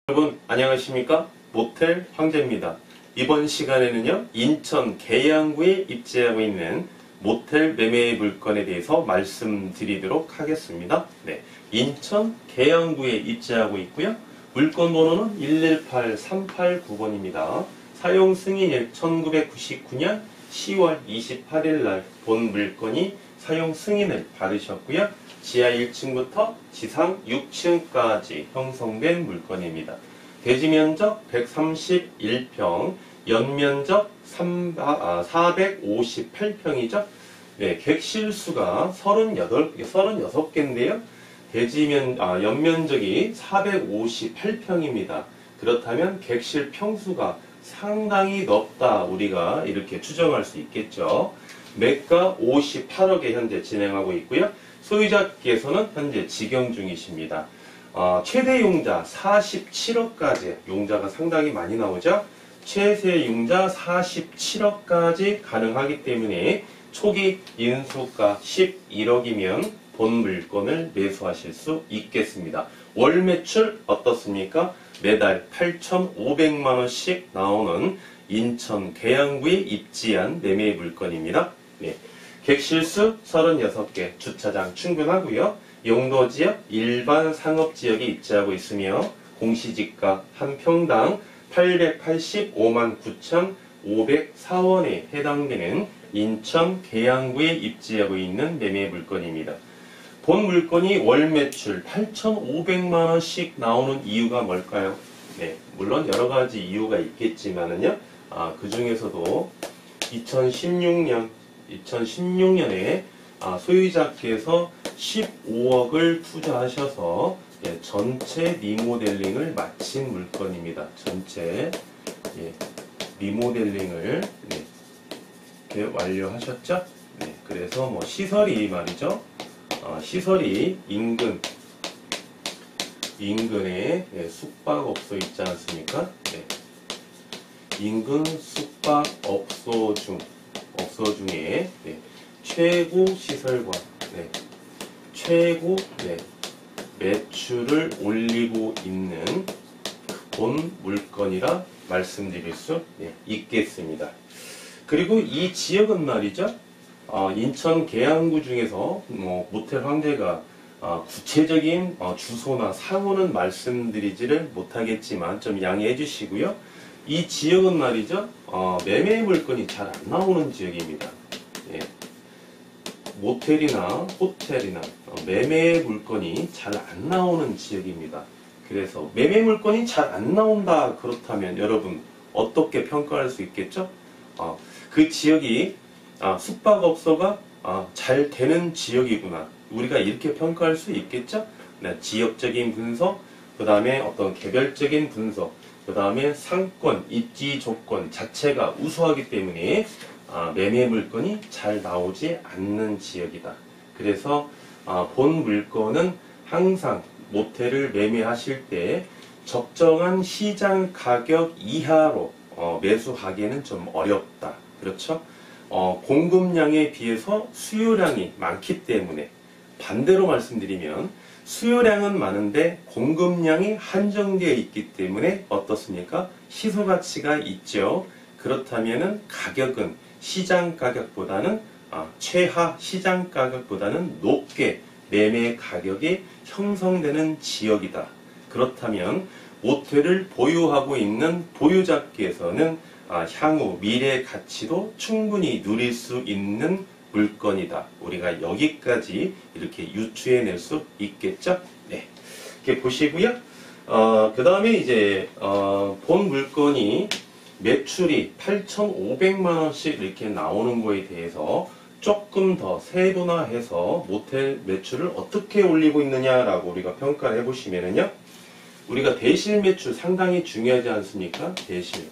여러분 안녕하십니까? 모텔 황제입니다. 이번 시간에는요, 인천 계양구에 입지하고 있는 모텔 매매 물건에 대해서 말씀드리도록 하겠습니다. 네, 인천 계양구에 입지하고 있고요. 물건 번호는 118389번입니다. 사용 승인일 1999년 10월 28일 날 본 물건이 사용 승인을 받으셨고요. 지하 1층부터 지상 6층까지 형성된 물건입니다. 대지 면적 131평, 연면적 458평이죠. 네, 객실수가 36개인데요. 연면적이 458평입니다. 그렇다면 객실 평수가 상당히 넓다, 우리가 이렇게 추정할 수 있겠죠. 매가 58억에 현재 진행하고 있고요. 소유자께서는 현재 직영 중이십니다. 최대 용자 47억까지, 용자가 상당히 많이 나오죠. 최대 용자 47억까지 가능하기 때문에 초기 인수가 11억이면 본 물건을 매수하실 수 있겠습니다. 월 매출 어떻습니까? 매달 8,500만원씩 나오는 인천 계양구에 입지한 매매 물건입니다. 네. 객실수 36개, 주차장 충분하고요. 용도지역 일반 상업지역에 입지하고 있으며 공시지가 한 평당 885만 9,504원에 해당되는 인천 계양구에 입지하고 있는 매매 물건입니다. 본 물건이 월 매출 8,500만원씩 나오는 이유가 뭘까요? 네, 물론 여러가지 이유가 있겠지만은요, 그 중에서도 2016년에 소유자께서 15억을 투자하셔서 전체 리모델링을 마친 물건입니다. 전체 리모델링을 이렇게 완료하셨죠? 네, 그래서 뭐 시설이 말이죠. 시설이 인근에 숙박업소 있지 않습니까? 네. 인근 숙박업소 중에 최고 시설과 최고 매출을 올리고 있는 본 물건이라 말씀드릴 수 있겠습니다. 그리고 이 지역은 말이죠, 인천 계양구 중에서 모텔 황제가 구체적인 주소나 상호는 말씀드리지를 못하겠지만 좀 양해해 주시고요. 이 지역은 말이죠, 매매 물건이 잘 안 나오는 지역입니다. 예. 모텔이나 호텔이나 매매 물건이 잘 안 나오는 지역입니다. 그래서 매매 물건이 잘 안 나온다, 그렇다면 여러분 어떻게 평가할 수 있겠죠? 그 지역이 숙박업소가 잘 되는 지역이구나, 우리가 이렇게 평가할 수 있겠죠? 네, 지역적인 분석, 그 다음에 어떤 개별적인 분석, 그 다음에 상권, 입지 조건 자체가 우수하기 때문에 매매 물건이 잘 나오지 않는 지역이다. 그래서 본 물건은 항상 모텔을 매매하실 때 적정한 시장 가격 이하로 매수하기에는 좀 어렵다. 그렇죠? 공급량에 비해서 수요량이 많기 때문에, 반대로 말씀드리면 수요량은 많은데 공급량이 한정되어 있기 때문에 어떻습니까? 희소 가치가 있죠. 그렇다면은 가격은 시장 가격보다는 최하 시장 가격보다는 높게 매매 가격이 형성되는 지역이다. 그렇다면 모텔을 보유하고 있는 보유자께서는 향후 미래 가치도 충분히 누릴 수 있는 물건이다. 우리가 여기까지 이렇게 유추해낼 수 있겠죠? 네, 이렇게 보시고요. 그 다음에 이제 본 물건이 매출이 8,500만원씩 이렇게 나오는 거에 대해서 조금 더 세분화해서 모텔 매출을 어떻게 올리고 있느냐라고 우리가 평가를 해보시면은요, 우리가 대실 매출 상당히 중요하지 않습니까? 대실.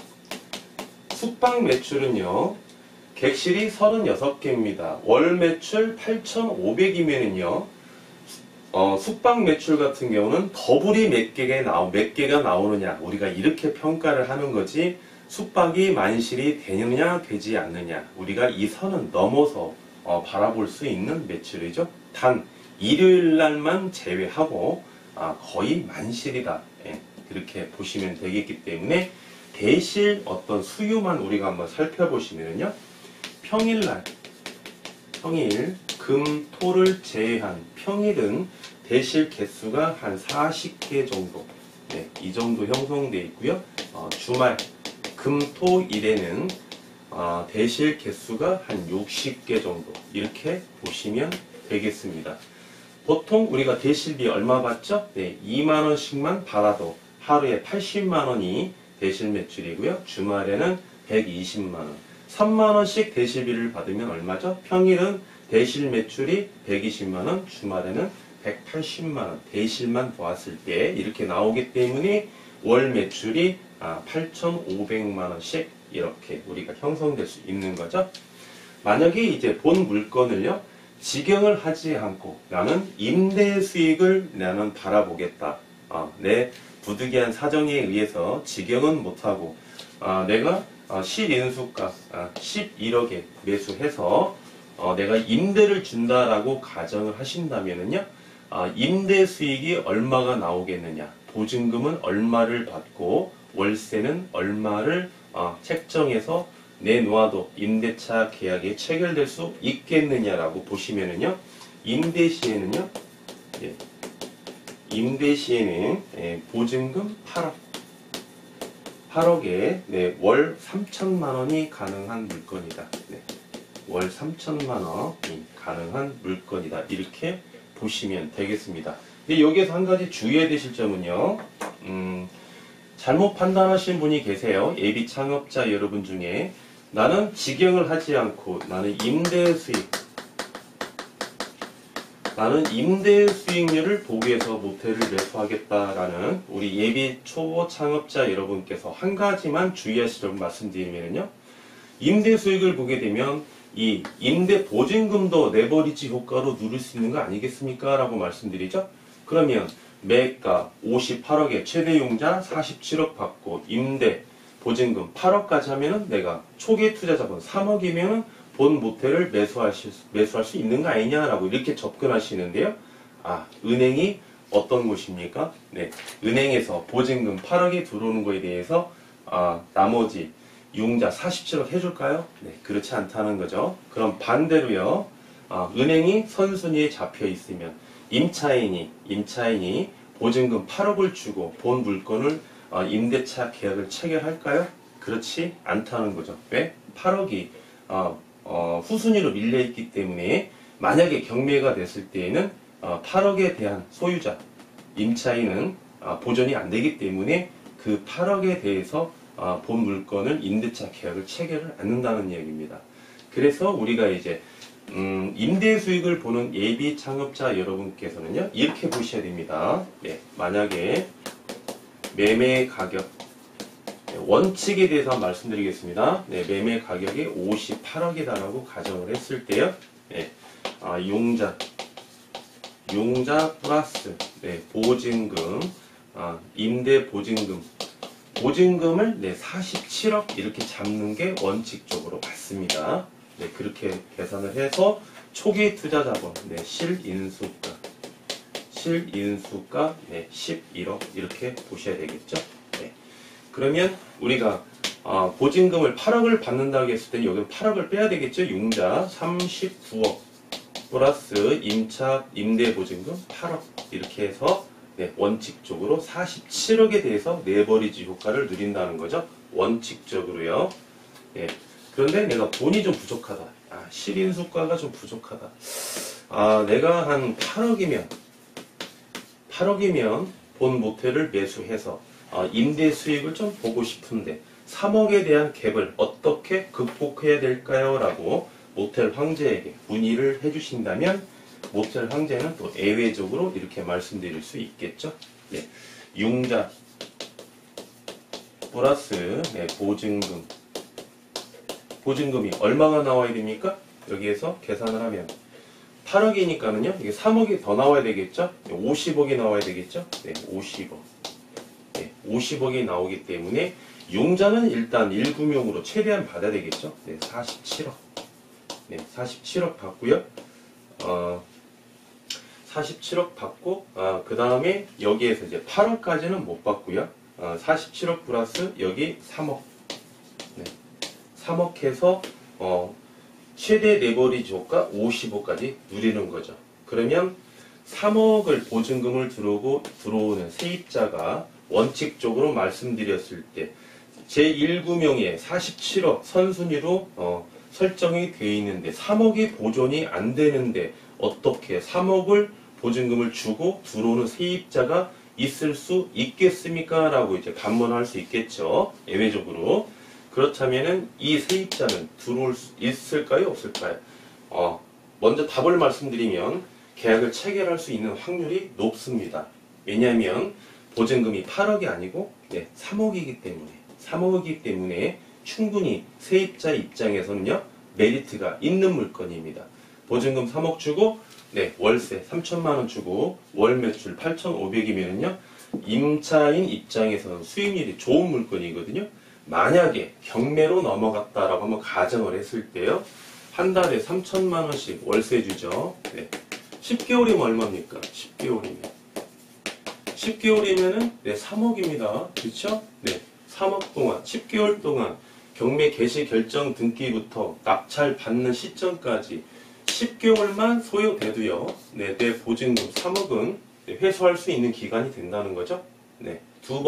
숙박 매출은요, 객실이 36개입니다. 월 매출 8,500이면은요, 숙박 매출 같은 경우는 더블이 몇 개가 나오느냐, 우리가 이렇게 평가를 하는 거지, 숙박이 만실이 되느냐 되지 않느냐, 우리가 이 선은 넘어서 바라볼 수 있는 매출이죠. 단 일요일 날만 제외하고 거의 만실이다. 예. 이렇게 보시면 되겠기 때문에 대실 어떤 수요만 우리가 한번 살펴보시면요. 평일, 금, 토를 제외한 평일은 대실 개수가 한 40개 정도, 네, 이 정도 형성되어 있고요. 주말, 금, 토, 일에는 대실 개수가 한 60개 정도 이렇게 보시면 되겠습니다. 보통 우리가 대실비 얼마 받죠? 네, 2만원씩만 받아도 하루에 80만원이 대실 매출이고요. 주말에는 120만원. 3만원씩 대실비를 받으면 얼마죠? 평일은 대실 매출이 120만원, 주말에는 180만원. 대실만 보았을 때 이렇게 나오기 때문에 월 매출이 8,500만원씩 이렇게 우리가 형성될 수 있는 거죠. 만약에 이제 본 물건을요, 직영을 하지 않고 나는 임대 수익을 나는 바라보겠다. 내 부득이한 사정에 의해서 직영은 못하고 내가 실인수가 11억에 매수해서 내가 임대를 준다라고 가정을 하신다면은요, 임대 수익이 얼마가 나오겠느냐, 보증금은 얼마를 받고 월세는 얼마를 책정해서 내놓아도 임대차 계약이 체결될 수 있겠느냐라고 보시면은요, 임대 시에는요, 보증금 8억에 월 3천만원이 가능한 물건이다. 월 3천만원이 가능한 물건이다. 이렇게 보시면 되겠습니다. 근데 여기에서 한 가지 주의해야 되실 점은요, 잘못 판단하신 분이 계세요. 예비 창업자 여러분 중에 나는 직영을 하지 않고 나는 임대 수익률을 보기 위해서 모텔을 매수하겠다라는 우리 예비 초보 창업자 여러분께서 한 가지만 주의하실 점 말씀드리면요, 임대 수익을 보게 되면 이 임대 보증금도 레버리지 효과로 누릴 수 있는 거 아니겠습니까? 라고 말씀드리죠. 그러면 매가 58억에 최대 융자 47억 받고 임대 보증금 8억까지 하면은 내가 초기 투자 자본 3억이면은 본 모텔을 매수할 수 있는 거 아니냐라고 이렇게 접근하시는데요. 은행이 어떤 곳입니까? 네, 은행에서 보증금 8억이 들어오는 거에 대해서 나머지 융자 47억 해줄까요? 네, 그렇지 않다는 거죠. 그럼 반대로요, 은행이 선순위에 잡혀 있으면 임차인이 보증금 8억을 주고 본 물건을 임대차 계약을 체결할까요? 그렇지 않다는 거죠. 왜? 8억이 후순위로 밀려있기 때문에 만약에 경매가 됐을 때에는 8억에 대한 소유자, 임차인은 보전이 안 되기 때문에 그 8억에 대해서 본 물건을 임대차 계약을 체결을 않는다는 이야기입니다. 그래서 우리가 이제 임대 수익을 보는 예비 창업자 여러분께서는요, 이렇게 보셔야 됩니다. 네, 만약에 매매 가격 원칙에 대해서 말씀드리겠습니다. 네, 매매 가격이 58억이다라고 가정을 했을 때요, 네, 융자 플러스 보증금, 임대 보증금을 47억 이렇게 잡는 게 원칙적으로 맞습니다. 네, 그렇게 계산을 해서 초기 투자 자본, 실인수가 11억 이렇게 보셔야 되겠죠. 네. 그러면 우리가 보증금을 8억을 받는다고 했을 때 여기는 8억을 빼야 되겠죠. 융자 39억 플러스 임대 보증금 8억 이렇게 해서 원칙적으로 47억에 대해서 레버리지 효과를 누린다는 거죠. 원칙적으로요. 네. 그런데 내가 돈이 좀 부족하다. 실인수가가 좀 부족하다. 내가 한 8억이면 본 모텔을 매수해서 임대 수익을 좀 보고 싶은데 3억에 대한 갭을 어떻게 극복해야 될까요? 라고 모텔 황제에게 문의를 해주신다면 모텔 황제는 또 예외적으로 이렇게 말씀드릴 수 있겠죠. 네. 융자 플러스 보증금이 얼마가 나와야 됩니까? 여기에서 계산을 하면 8억이니까는요, 이게 3억이 더 나와야 되겠죠? 50억이 나와야 되겠죠? 네, 50억. 네, 50억이 나오기 때문에 융자는 일단 1금융으로 최대한 받아야 되겠죠? 네, 47억. 네, 47억 받고요. 47억 받고, 그 다음에 여기에서 이제 8억까지는 못 받고요. 47억 플러스 여기 3억. 네. 3억 해서 최대 레버리지 효과 55까지 누리는 거죠. 그러면 3억을 보증금을 들어오는 세입자가 원칙적으로 말씀드렸을 때 제1금융에 47억 선순위로 설정이 되어 있는데 3억이 보존이 안 되는데 어떻게 3억을 보증금을 주고 들어오는 세입자가 있을 수 있겠습니까? 라고 이제 반문할 수 있겠죠. 예외적으로. 그렇다면은 이 세입자는 들어올 수 있을까요? 없을까요? 먼저 답을 말씀드리면 계약을 체결할 수 있는 확률이 높습니다. 왜냐하면 보증금이 8억이 아니고 3억이기 때문에 충분히 세입자 입장에서는요 메리트가 있는 물건입니다. 보증금 3억 주고 월세 3천만 원 주고 월 매출 8,500이면은요 임차인 입장에서는 수익률이 좋은 물건이거든요. 만약에 경매로 넘어갔다라고 한번 가정을 했을 때요 한 달에 3천만 원씩 월세 주죠. 10개월이면 얼마입니까? 10개월이면은 3억입니다. 그렇죠? 3억 동안 10개월 동안 경매 개시 결정 등기부터 낙찰 받는 시점까지 10개월만 소요돼도요. 내 보증금 3억은 회수할 수 있는 기간이 된다는 거죠. 두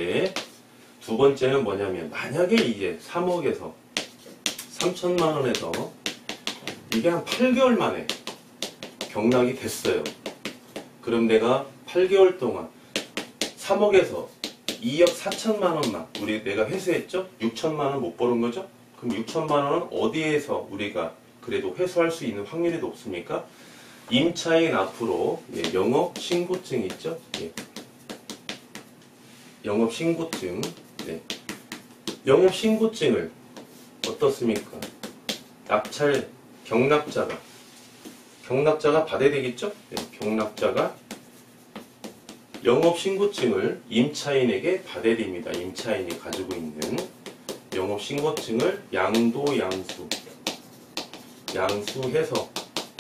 번째는 뭐냐면 만약에 이제 3억에서 3천만 원에서 이게 한 8개월 만에 경락이 됐어요. 그럼 내가 8개월 동안 3억에서 2억 4천만 원만 내가 회수했죠? 6천만 원 못 버는 거죠? 그럼 6천만 원은 어디에서 우리가 그래도 회수할 수 있는 확률이 높습니까? 임차인 앞으로 영업 신고증 있죠? 영업 신고증. 영업 신고증을 어떻습니까? 낙찰 경락자가 받아야 되겠죠? 경락자가 영업신고증을 임차인에게 받아야 됩니다. 임차인이 가지고 있는 영업신고증을 양수해서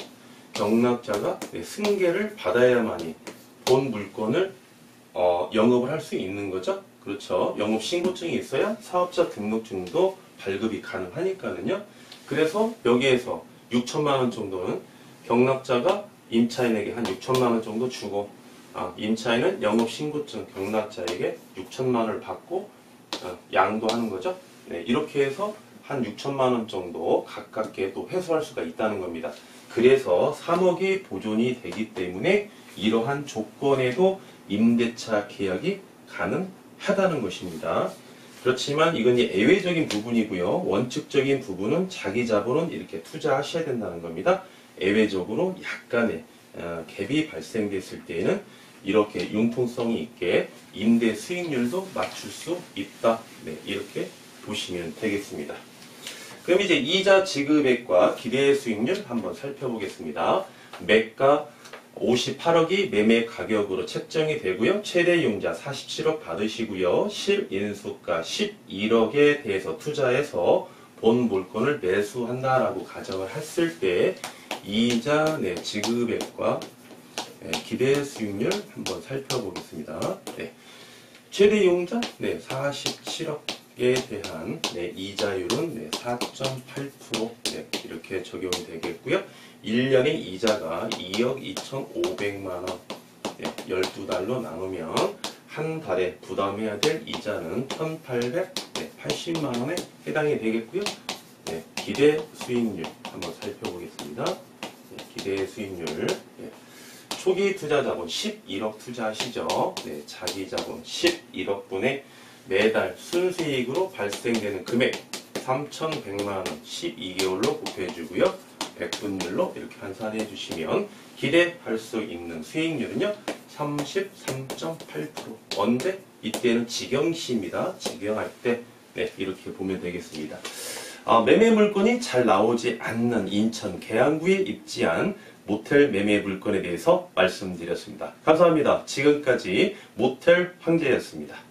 경락자가 승계를 받아야만이 본 물건을 영업을 할 수 있는 거죠. 그렇죠. 영업신고증이 있어야 사업자 등록증도 발급이 가능하니까는요. 그래서 여기에서 6천만 원 정도는 경락자가 임차인에게 한 6천만 원 정도 주고 임차인은 영업신고증 경락자에게 6천만 원을 받고 양도하는 거죠. 이렇게 해서 한 6천만 원 정도 가깝게 또 회수할 수가 있다는 겁니다. 그래서 3억이 보존이 되기 때문에 이러한 조건에도 임대차 계약이 가능하다는 것입니다. 그렇지만 이건 예외적인 부분이고요. 원칙적인 부분은 자기 자본은 이렇게 투자하셔야 된다는 겁니다. 예외적으로 약간의 갭이 발생됐을 때에는 이렇게 융통성이 있게 임대 수익률도 맞출 수 있다. 이렇게 보시면 되겠습니다. 그럼 이제 이자 지급액과 기대 수익률 한번 살펴보겠습니다. 매가 58억이 매매 가격으로 책정이 되고요. 최대 융자 47억 받으시고요. 실인수가 11억에 대해서 투자해서 본 물건을 매수한다라고 가정을 했을 때 이자 지급액과 기대 수익률 한번 살펴보겠습니다. 최대 융자 47억에 대한 이자율은 4.8% 이렇게 적용이 되겠고요. 1년의 이자가 2억 2,500만원 12달로 나누면 한 달에 부담해야 될 이자는 1,880만원에 해당이 되겠고요. 기대 수익률 한번 살펴보겠습니다. 기대 수익률 초기 투자 자본 11억 투자하시죠. 자기 자본 11억 분의 매달 순수익으로 발생되는 금액 3,100만원 12개월로 곱해주고요. 100분율로 이렇게 환산해 주시면 기대할 수 있는 수익률은요 33.8%. 언제? 이때는 직영시입니다. 직영할 때 이렇게 보면 되겠습니다. 매매 물건이 잘 나오지 않는 인천 계양구에 입지한 모텔 매매 물건에 대해서 말씀드렸습니다. 감사합니다. 지금까지 모텔 황제였습니다.